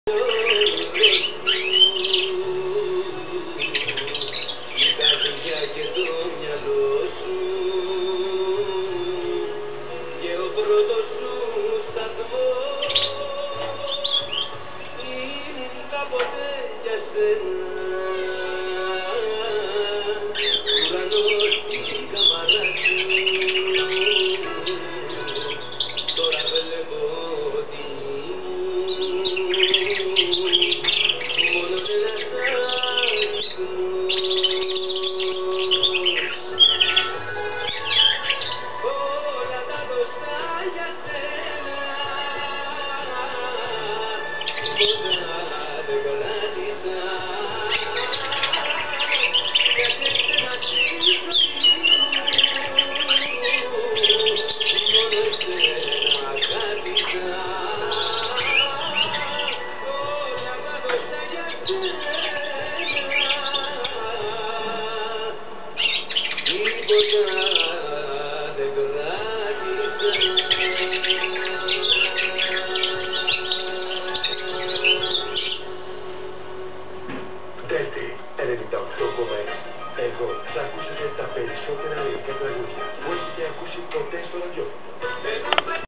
Δέλτη 98,1. Εδώ θα ακούσετε τα περισσότερα ελληνικά τραγούδια που έχετε ακούσει ποτέ στο ραδιόφωνο.